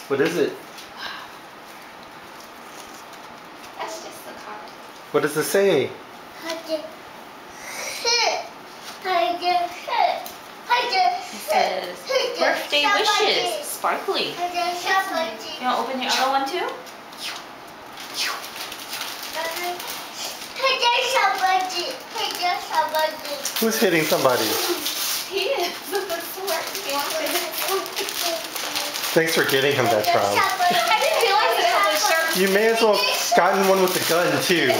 What is it? That's just the card. What does it say? It says birthday wishes. Sparkly. You want to open your other one too? Who's hitting somebody? He is. With the sword. He wants to hit. Thanks for getting him that prom. I didn't realize it had a sharp. You may as well gotten one with the gun too.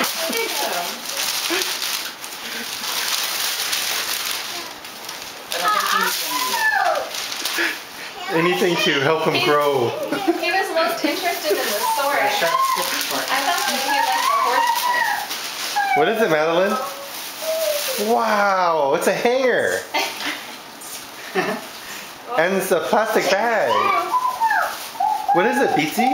Anything to help him grow. He was most interested in the sword. I thought maybe he liked the horse part. What is it, Madeline? Wow, it's a hanger. And it's a plastic bag. What is it, Beatsy?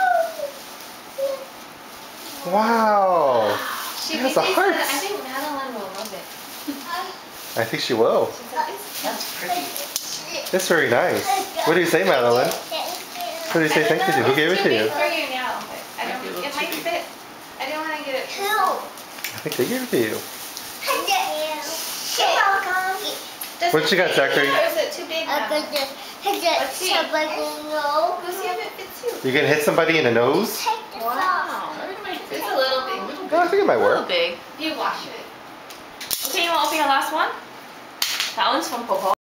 Wow. She It has a heart. I think Madeline will love it. I think she will. That's pretty. It's very nice. What do you say, Madeline? What do you say thank you to? Who gave it to you? For you now, but I don't. It might fit. I didn't want to get it. I think they gave it to you. What you got, Zachary? Or is it too big now? Let's see. Let's see if it fits you. You gonna hit somebody in the nose? Wow. It's a little big. Oh, I think it might A little work. big. You wash it. Okay, you want to open your last one? That one's from Popo.